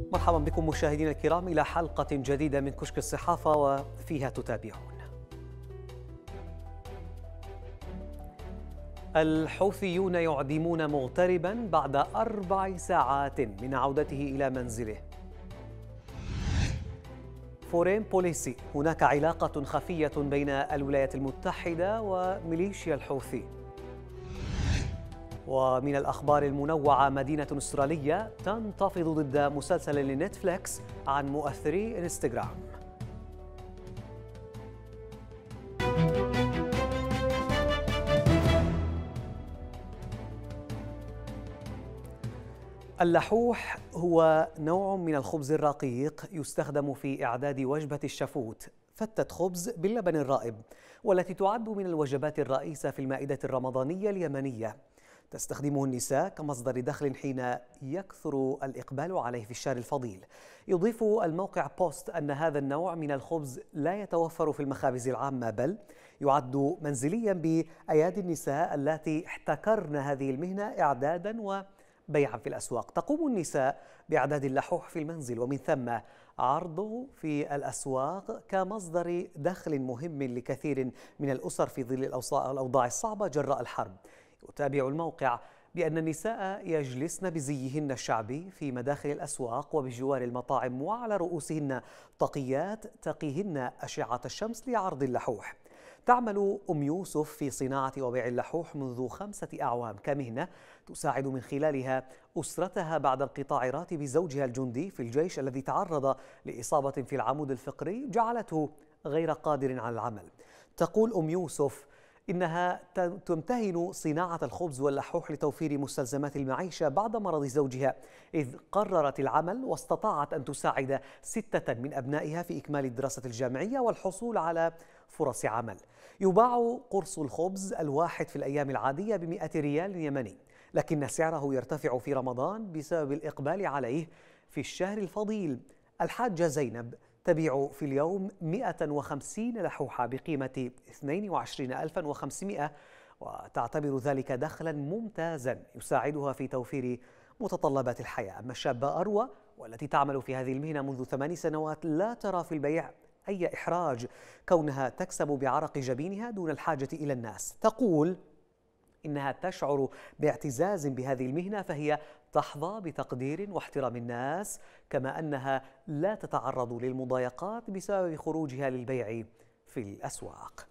مرحبا بكم مشاهدينا الكرام إلى حلقة جديدة من كشك الصحافة وفيها تتابعون. الحوثيون يعدمون مغتربا بعد 4 ساعات من عودته إلى منزله. فورين بوليسي، هناك علاقة خفية بين الولايات المتحدة وميليشيا الحوثي. ومن الأخبار المنوعة، مدينة أسترالية تنتفض ضد مسلسل لنتفليكس عن مؤثري انستغرام. اللحوح هو نوع من الخبز الرقيق يستخدم في إعداد وجبة الشفوت، فتة خبز باللبن الرائب، والتي تعد من الوجبات الرئيسة في المائدة الرمضانية اليمنية. تستخدمه النساء كمصدر دخل حين يكثر الإقبال عليه في الشهر الفضيل. يضيف الموقع بوست أن هذا النوع من الخبز لا يتوفر في المخابز العامة، بل يعد منزليا بأيادي النساء اللاتي احتكرن هذه المهنة إعدادا وبيعا في الأسواق. تقوم النساء بإعداد اللحوح في المنزل ومن ثم عرضه في الأسواق كمصدر دخل مهم لكثير من الأسر في ظل الأوضاع الصعبة جراء الحرب. يتابع الموقع بأن النساء يجلسن بزيهن الشعبي في مداخل الأسواق وبجوار المطاعم، وعلى رؤوسهن طاقيات تقيهن أشعة الشمس لعرض اللحوح. تعمل أم يوسف في صناعة وبيع اللحوح منذ 5 أعوام كمهنة تساعد من خلالها أسرتها بعد انقطاع راتب زوجها الجندي في الجيش الذي تعرض لإصابة في العمود الفقري جعلته غير قادر على العمل. تقول أم يوسف إنها تمتهن صناعة الخبز واللحوح لتوفير مستلزمات المعيشة بعد مرض زوجها، إذ قررت العمل واستطاعت أن تساعد 6 من أبنائها في إكمال الدراسة الجامعية والحصول على فرص عمل. يباع قرص الخبز الواحد في الأيام العادية ب100 ريال يمني، لكن سعره يرتفع في رمضان بسبب الإقبال عليه في الشهر الفضيل. الحاجة زينب تبيع في اليوم 150 لحوحة بقيمة 22,500، وتعتبر ذلك دخلا ممتازا يساعدها في توفير متطلبات الحياة. أما الشابة أروى والتي تعمل في هذه المهنة منذ 8 سنوات لا ترى في البيع أي إحراج، كونها تكسب بعرق جبينها دون الحاجة إلى الناس. تقول إنها تشعر باعتزاز بهذه المهنة، فهي تحظى بتقدير واحترام الناس، كما أنها لا تتعرض للمضايقات بسبب خروجها للبيع في الأسواق.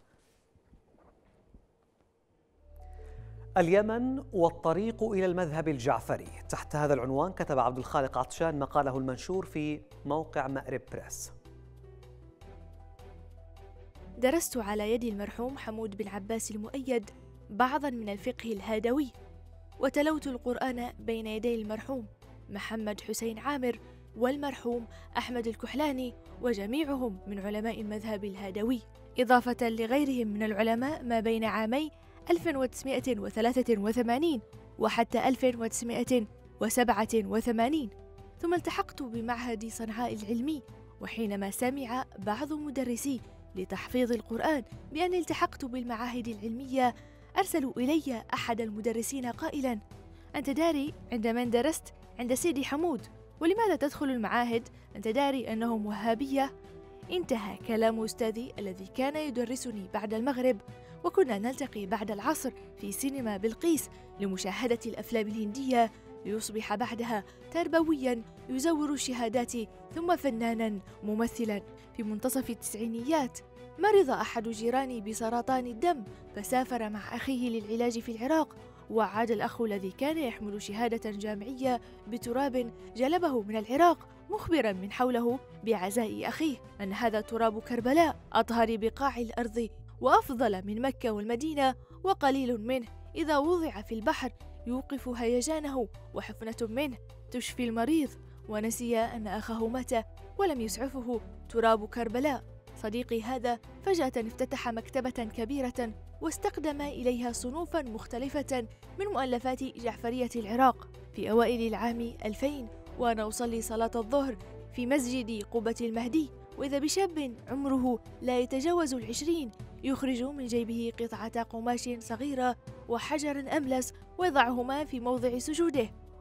اليمن والطريق إلى المذهب الجعفري. تحت هذا العنوان كتب عبد الخالق عطشان مقاله المنشور في موقع مأرب بريس. درست على يد المرحوم حمود بن عباس المؤيد بعضا من الفقه الهادوي، وتلوت القرآن بين يدي المرحوم محمد حسين عامر والمرحوم أحمد الكحلاني وجميعهم من علماء المذهب الهادوي، إضافة لغيرهم من العلماء ما بين عامي 1983 وحتى 1987. ثم التحقت بمعهد صنعاء العلمي، وحينما سمع بعض مدرسي لتحفيظ القرآن بأني التحقت بالمعاهد العلمية، أرسلوا إلي أحد المدرسين قائلا: أنت داري عند من درست؟ عند سيدي حمود، ولماذا تدخل المعاهد؟ أنت داري أنهم وهابية؟ انتهى كلام أستاذي الذي كان يدرسني بعد المغرب، وكنا نلتقي بعد العصر في سينما بلقيس لمشاهدة الأفلام الهندية، ليصبح بعدها تربويا يزور الشهادات ثم فنانا ممثلا. في منتصف التسعينيات مرض أحد جيراني بسرطان الدم، فسافر مع أخيه للعلاج في العراق، وعاد الأخ الذي كان يحمل شهادة جامعية بتراب جلبه من العراق، مخبرا من حوله بعزاء أخيه أن هذا تراب كربلاء، أطهر بقاع الأرض وأفضل من مكة والمدينة، وقليل منه إذا وضع في البحر يوقف هيجانه، وحفنة منه تشفي المريض. ونسي أن أخاه مات ولم يسعفه تراب كربلاء. صديقي هذا فجأة افتتح مكتبة كبيرة واستقدم إليها صنوفا مختلفة من مؤلفات جعفرية العراق. في أوائل العام 2000 وأنا أصلي صلاة الظهر في مسجد قبة المهدي، وإذا بشاب عمره لا يتجاوز 20 يخرج من جيبه قطعة قماش صغيرة وحجرا أملس ويضعهما في موضع سجوده،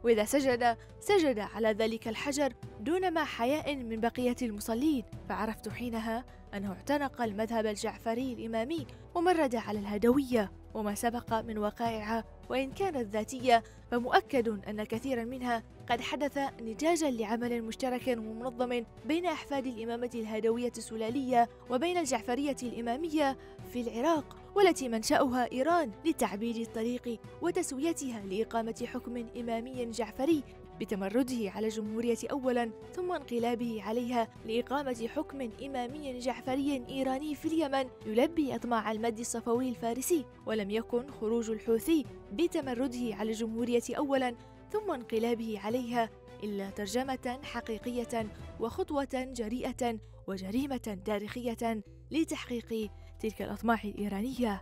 وإذا سجد على ذلك الحجر دون ما حياء من بقية المصلين. فعرفت حينها أنه اعتنق المذهب الجعفري الإمامي ومرد على الهدوية وما سبق من وقائعها، وإن كانت ذاتية فمؤكد أن كثيرا منها قد حدث نتاجا لعمل مشترك ومنظم بين أحفاد الإمامة الهدوية السلالية وبين الجعفرية الإمامية في العراق، والتي منشأها إيران لتعبيد الطريق وتسويتها لإقامة حكم إمامي جعفري بتمرده على الجمهورية أولا، ثم انقلابه عليها لإقامة حكم إمامي جعفري إيراني في اليمن يلبي أطماع المد الصفوي الفارسي. ولم يكن خروج الحوثي بتمرده على الجمهورية أولا ثم انقلابه عليها إلا ترجمة حقيقية وخطوة جريئة وجريمة تاريخية لتحقيق تلك الأطماع الإيرانية.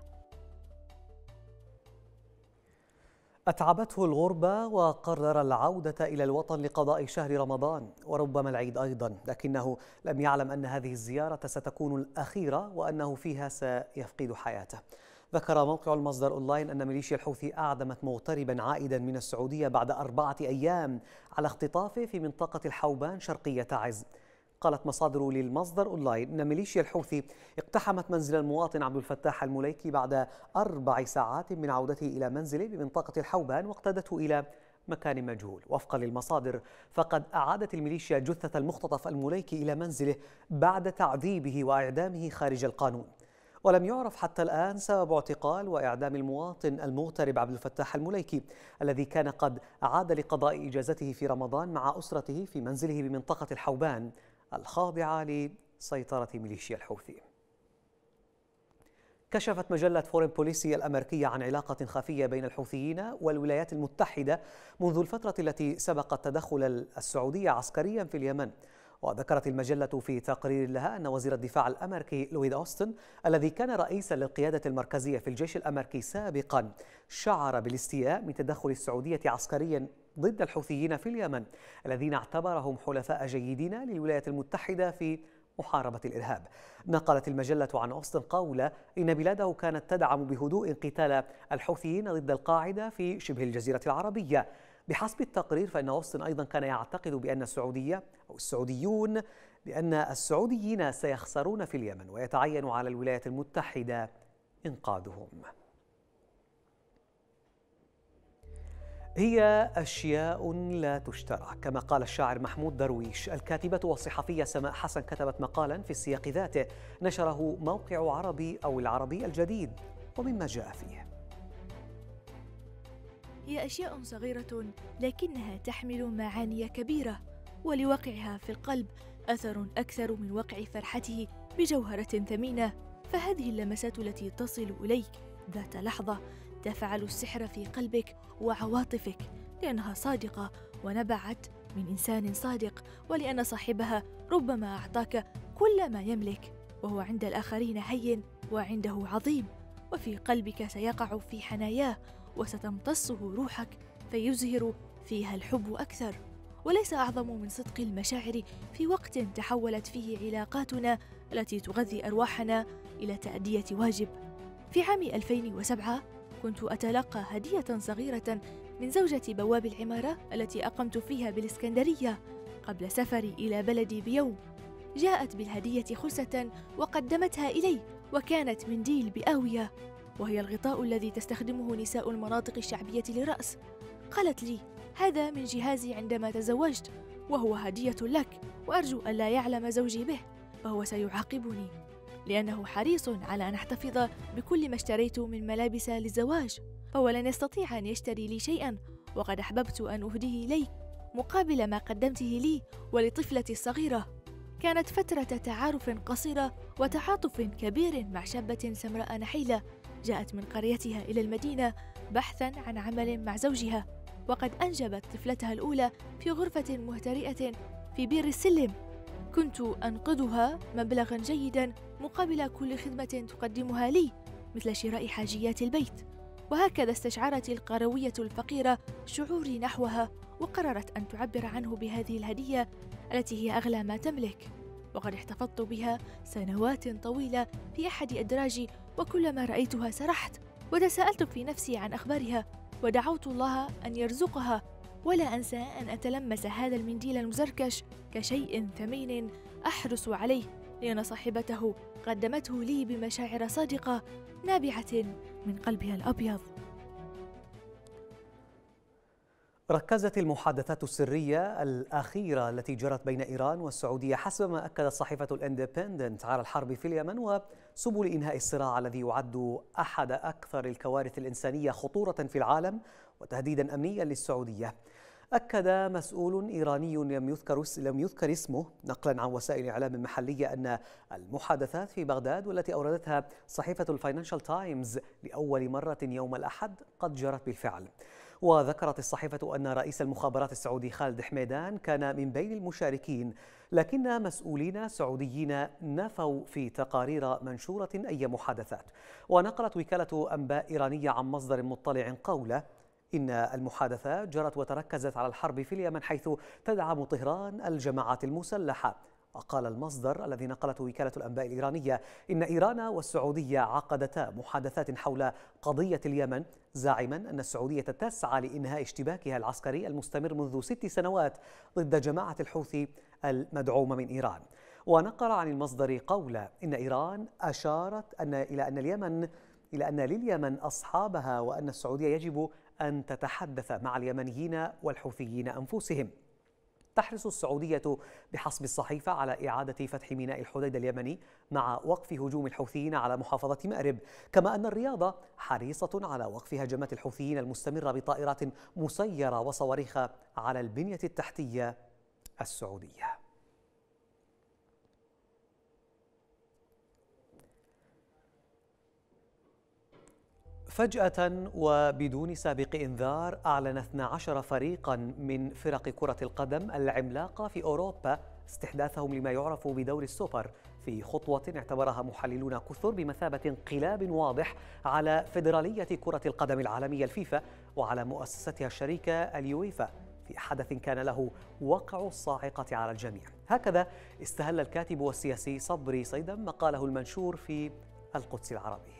أتعبته الغربة وقرر العودة إلى الوطن لقضاء شهر رمضان وربما العيد أيضا، لكنه لم يعلم أن هذه الزيارة ستكون الأخيرة وأنه فيها سيفقد حياته. ذكر موقع المصدر أونلاين أن ميليشيا الحوثي أعدمت مغتربا عائدا من السعودية بعد 4 أيام على اختطافه في منطقة الحوبان شرقية تعز. قالت مصادر للمصدر أونلاين أن ميليشيا الحوثي اقتحمت منزل المواطن عبد الفتاح المليكي بعد 4 ساعات من عودته إلى منزله بمنطقة الحوبان واقتادته إلى مكان مجهول. وفقا للمصادر فقد أعادت الميليشيا جثة المختطف المليكي إلى منزله بعد تعذيبه وإعدامه خارج القانون. ولم يعرف حتى الآن سبب اعتقال وإعدام المواطن المغترب عبد الفتاح المليكي الذي كان قد عاد لقضاء إجازته في رمضان مع أسرته في منزله بمنطقة الحوبان الخاضعة لسيطرة ميليشيا الحوثي. كشفت مجلة فورين بوليسي الأمريكية عن علاقة خفية بين الحوثيين والولايات المتحدة منذ الفترة التي سبقت تدخل السعودية عسكريا في اليمن. وذكرت المجلة في تقرير لها أن وزير الدفاع الأمريكي لويد أوستن الذي كان رئيسا للقيادة المركزية في الجيش الأمريكي سابقا شعر بالاستياء من تدخل السعودية عسكريا ضد الحوثيين في اليمن الذين اعتبرهم حلفاء جيدين للولايات المتحدة في محاربة الإرهاب. نقلت المجلة عن أوستن قوله إن بلاده كانت تدعم بهدوء قتال الحوثيين ضد القاعدة في شبه الجزيرة العربية. بحسب التقرير فإن أوستن أيضا كان يعتقد بأن السعوديين سيخسرون في اليمن ويتعين على الولايات المتحدة إنقاذهم. هي أشياء لا تشترى كما قال الشاعر محمود درويش. الكاتبة والصحفية سماء حسن كتبت مقالا في السياق ذاته نشره موقع عربي أو العربي الجديد ومما جاء فيه: هي أشياء صغيرة لكنها تحمل معاني كبيرة، ولوقعها في القلب أثر أكثر من وقع فرحته بجوهرة ثمينة. فهذه اللمسات التي تصل إليك ذات لحظة تفعل السحر في قلبك وعواطفك، لأنها صادقة ونبعت من إنسان صادق، ولأن صاحبها ربما أعطاك كل ما يملك وهو عند الآخرين هين وعنده عظيم، وفي قلبك سيقع في حناياه وستمتصه روحك فيزهر فيها الحب أكثر. وليس أعظم من صدق المشاعر في وقت تحولت فيه علاقاتنا التي تغذي أرواحنا إلى تأدية واجب. في عام 2007 كنت أتلقى هدية صغيرة من زوجة بواب العمارة التي أقمت فيها بالإسكندرية قبل سفري إلى بلدي بيوم. جاءت بالهدية خلسة وقدمتها إلي، وكانت منديل بآوية، وهي الغطاء الذي تستخدمه نساء المناطق الشعبية للرأس. قالت لي: هذا من جهازي عندما تزوجت، وهو هدية لك، وأرجو ألا يعلم زوجي به، فهو سيعاقبني لأنه حريص على أن أحتفظ بكل ما اشتريت من ملابس للزواج، فهو لن يستطيع أن يشتري لي شيئا، وقد أحببت أن أهديه إليك مقابل ما قدمته لي ولطفلتي الصغيرة. كانت فترة تعارف قصيرة وتعاطف كبير مع شابة سمراء نحيلة جاءت من قريتها إلى المدينة بحثا عن عمل مع زوجها، وقد أنجبت طفلتها الأولى في غرفة مهترئة في بير السلم. كنت أنقذها مبلغا جيدا مقابل كل خدمة تقدمها لي مثل شراء حاجيات البيت. وهكذا استشعرت القروية الفقيرة شعوري نحوها، وقررت أن تعبر عنه بهذه الهدية التي هي أغلى ما تملك، وقد احتفظت بها سنوات طويلة في أحد أدراجي، وكلما رأيتها سرحت وتساءلت في نفسي عن أخبارها، ودعوت الله أن يرزقها ولا أنسى أن أتلمس هذا المنديل المزركش كشيء ثمين أحرص عليه، لأن صاحبته قدمته لي بمشاعر صادقة نابعة من قلبها الأبيض. ركزت المحادثات السرية الأخيرة التي جرت بين إيران والسعودية حسب ما أكدت صحيفة الاندبندنت على الحرب في اليمن وسبل إنهاء الصراع الذي يعد أحد أكثر الكوارث الإنسانية خطورة في العالم وتهديدا أمنيا للسعودية. أكد مسؤول إيراني لم يذكر اسمه نقلا عن وسائل إعلام محلية أن المحادثات في بغداد والتي أوردتها صحيفة الفاينانشال تايمز لأول مرة يوم الأحد قد جرت بالفعل. وذكرت الصحيفة أن رئيس المخابرات السعودي خالد حميدان كان من بين المشاركين، لكن مسؤولين سعوديين نفوا في تقارير منشورة أي محادثات. ونقلت وكالة أنباء إيرانية عن مصدر مطلع قوله إن المحادثات جرت وتركزت على الحرب في اليمن حيث تدعم طهران الجماعات المسلحة. وقال المصدر الذي نقلته وكالة الأنباء الإيرانية إن إيران والسعودية عقدتا محادثات حول قضية اليمن، زاعما أن السعودية تسعى لإنهاء اشتباكها العسكري المستمر منذ 6 سنوات ضد جماعة الحوثي المدعومة من إيران. ونقل عن المصدر قوله إن إيران أشارت إلى أن لليمن أصحابها وأن السعودية يجب أن تتحدث مع اليمنيين والحوثيين أنفسهم. تحرص السعودية بحسب الصحيفة على إعادة فتح ميناء الحديدة اليمني مع وقف هجوم الحوثيين على محافظة مأرب، كما أن الرياض حريصة على وقف هجمات الحوثيين المستمرة بطائرات مسيرة وصواريخ على البنية التحتية السعودية. فجأة وبدون سابق إنذار أعلن 12 فريقا من فرق كرة القدم العملاقة في أوروبا استحداثهم لما يعرف بدور السوبر، في خطوة اعتبرها محللون كثر بمثابة انقلاب واضح على فيدرالية كرة القدم العالمية الفيفا وعلى مؤسستها الشريكة اليويفا، في حدث كان له وقع الصاعقة على الجميع. هكذا استهل الكاتب والسياسي صبري صيدم مقاله المنشور في القدس العربية.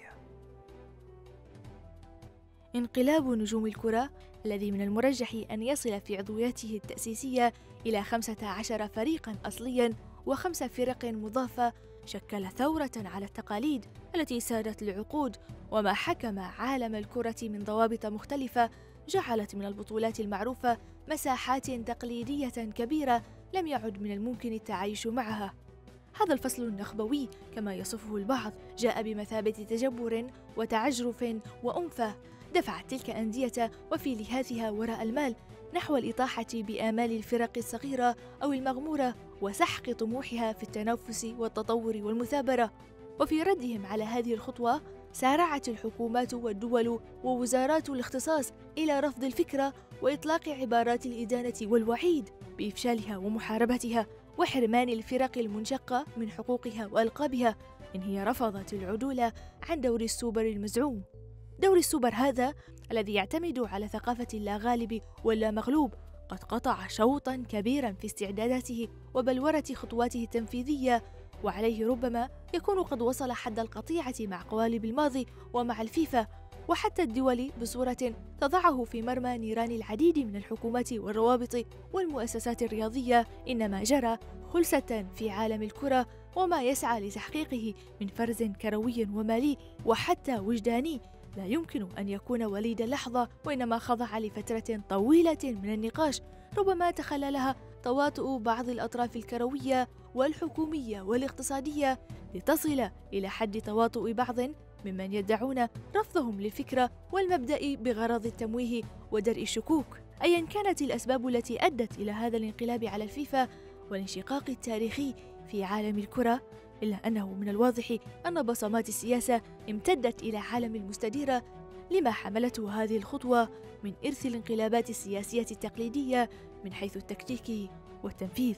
انقلاب نجوم الكرة الذي من المرجح أن يصل في عضويته التأسيسية إلى 15 فريقاً أصلياً و5 فرق مضافة شكل ثورة على التقاليد التي سادت لعقود، وما حكم عالم الكرة من ضوابط مختلفة جعلت من البطولات المعروفة مساحات تقليدية كبيرة لم يعد من الممكن التعايش معها. هذا الفصل النخبوي كما يصفه البعض جاء بمثابة تجبر وتعجرف وأنفة دفعت تلك أندية وفي لهاثها وراء المال نحو الإطاحة بآمال الفرق الصغيرة أو المغمورة وسحق طموحها في التنافس والتطور والمثابرة. وفي ردهم على هذه الخطوة سارعت الحكومات والدول ووزارات الاختصاص إلى رفض الفكرة وإطلاق عبارات الإدانة والوعيد بإفشالها ومحاربتها وحرمان الفرق المنشقة من حقوقها وألقابها إن هي رفضت العدول عن دور السوبر المزعوم. دور السوبر هذا الذي يعتمد على ثقافة اللا غالب ولا مغلوب قد قطع شوطاً كبيراً في استعداداته وبلورة خطواته التنفيذية، وعليه ربما يكون قد وصل حد القطيعة مع قوالب الماضي ومع الفيفا وحتى الدول بصورة تضعه في مرمى نيران العديد من الحكومات والروابط والمؤسسات الرياضية. إنما جرى خلسة في عالم الكرة وما يسعى لتحقيقه من فرز كروي ومالي وحتى وجداني لا يمكن أن يكون وليد اللحظة، وإنما خضع لفترة طويلة من النقاش ربما تخللها تواطؤ بعض الأطراف الكروية والحكومية والاقتصادية لتصل إلى حد تواطؤ بعض ممن يدعون رفضهم للفكرة والمبدأ بغرض التمويه ودرء الشكوك. أيا كانت الأسباب التي أدت إلى هذا الانقلاب على الفيفا والانشقاق التاريخي في عالم الكرة، إلا أنه من الواضح أن بصمات السياسة امتدت إلى عالم المستديرة لما حملته هذه الخطوة من إرث الانقلابات السياسية التقليدية من حيث التكتيك والتنفيذ.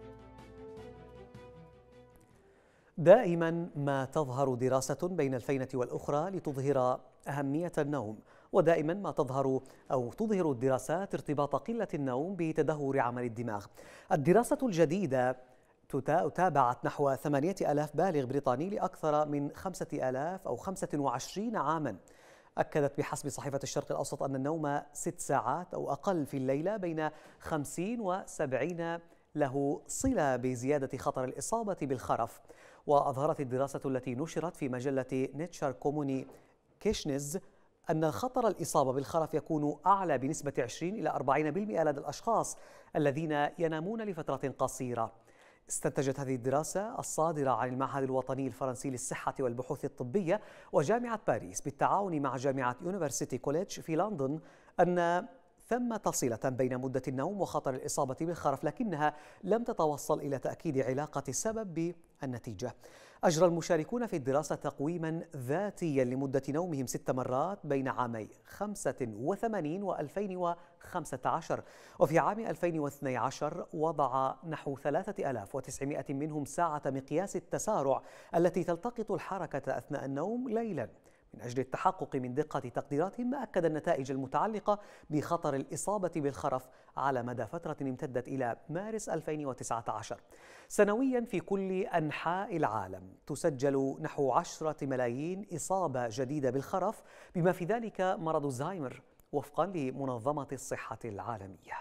دائما ما تظهر دراسة بين الفينة والأخرى لتظهر أهمية النوم، ودائما ما تظهر الدراسات ارتباط قلة النوم بتدهور عمل الدماغ. الدراسة الجديدة تابعت نحو 8000 بالغ بريطاني لأكثر من 5000 أو 25 عاما. أكدت بحسب صحيفة الشرق الأوسط أن النوم 6 ساعات أو أقل في الليلة بين 50 و70 له صلة بزيادة خطر الإصابة بالخرف. وأظهرت الدراسة التي نشرت في مجلة نيتشر كومونيكيشنز أن خطر الإصابة بالخرف يكون أعلى بنسبة 20 إلى 40% لدى الأشخاص الذين ينامون لفترة قصيرة. استنتجت هذه الدراسة الصادرة عن المعهد الوطني الفرنسي للصحة والبحوث الطبية وجامعة باريس بالتعاون مع جامعة يونيفرسيتي كوليدج في لندن أن ثمة صلة بين مدة النوم وخطر الإصابة بالخرف، لكنها لم تتوصل إلى تأكيد علاقة السبب بالنتيجة. أجرى المشاركون في الدراسة تقويما ذاتيا لمدة نومهم 6 مرات بين عامي 85 و 2015، وفي عام 2012 وضع نحو 3900 منهم ساعة مقياس التسارع التي تلتقط الحركة أثناء النوم ليلا. من أجل التحقق من دقة تقديراتهم أكد النتائج المتعلقة بخطر الإصابة بالخرف على مدى فترة امتدت إلى مارس 2019. سنويا في كل أنحاء العالم تسجل نحو 10 ملايين إصابة جديدة بالخرف، بما في ذلك مرض الزهايمر وفقا لمنظمة الصحة العالمية.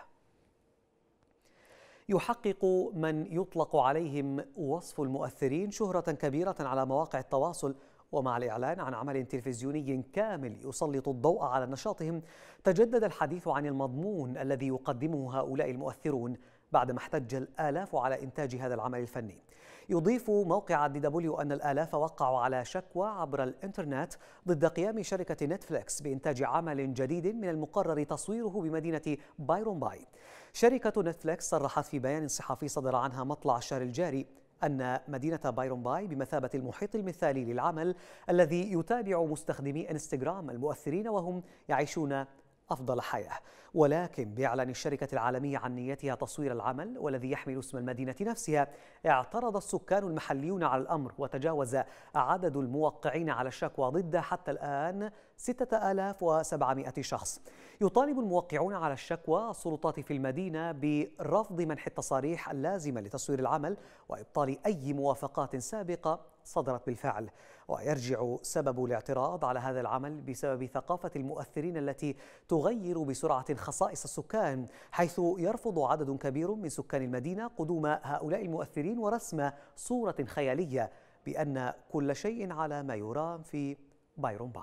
يحقق من يطلق عليهم وصف المؤثرين شهرة كبيرة على مواقع التواصل، ومع الإعلان عن عمل تلفزيوني كامل يسلط الضوء على نشاطهم تجدد الحديث عن المضمون الذي يقدمه هؤلاء المؤثرون بعدما احتج الآلاف على إنتاج هذا العمل الفني. يضيف موقع DW أن الآلاف وقعوا على شكوى عبر الإنترنت ضد قيام شركة نتفليكس بإنتاج عمل جديد من المقرر تصويره بمدينة بايرونباي. شركة نتفليكس صرحت في بيان صحفي صدر عنها مطلع الشهر الجاري أن مدينة بايرونباي بمثابة المحيط المثالي للعمل الذي يتابع مستخدمي انستغرام المؤثرين وهم يعيشون أفضل حياة. ولكن بإعلان الشركة العالمية عن نيتها تصوير العمل والذي يحمل اسم المدينة نفسها، اعترض السكان المحليون على الأمر، وتجاوز عدد الموقعين على الشكوى ضده حتى الآن 6700 شخص. يطالب الموقعون على الشكوى السلطات في المدينة برفض منح التصاريح اللازمة لتصوير العمل وإبطال أي موافقات سابقة صدرت بالفعل. ويرجع سبب الاعتراض على هذا العمل بسبب ثقافة المؤثرين التي تغير بسرعة خصائص السكان، حيث يرفض عدد كبير من سكان المدينة قدوم هؤلاء المؤثرين ورسم صورة خيالية بأن كل شيء على ما يرام في بايرونباي.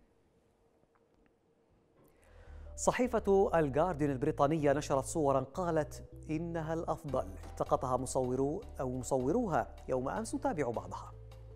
صحيفة الجارديان البريطانية نشرت صورا قالت إنها الأفضل، التقطها مصوروها يوم أمس. تابعوا بعضها.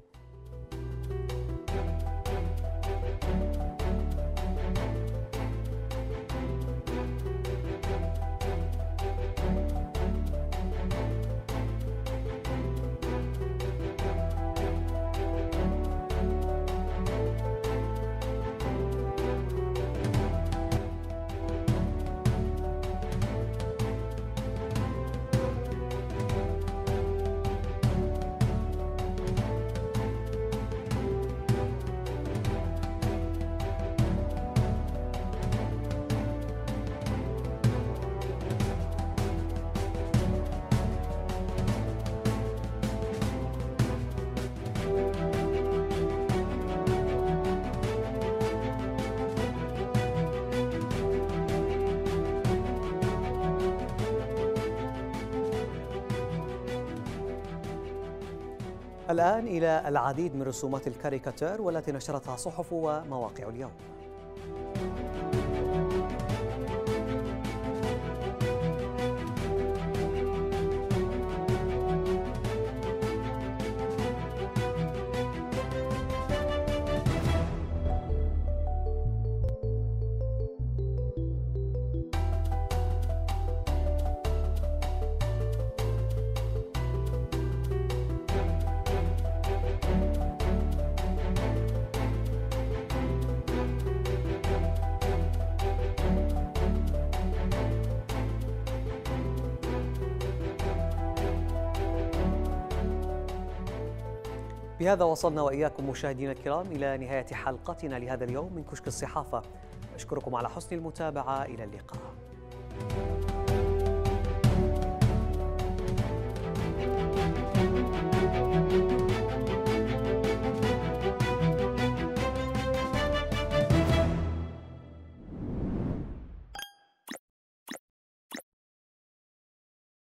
الآن إلى العديد من رسومات الكاريكاتير والتي نشرتها صحف ومواقع اليوم. بهذا وصلنا وإياكم مشاهدينا الكرام إلى نهاية حلقتنا لهذا اليوم من كشك الصحافة. أشكركم على حسن المتابعة. إلى اللقاء.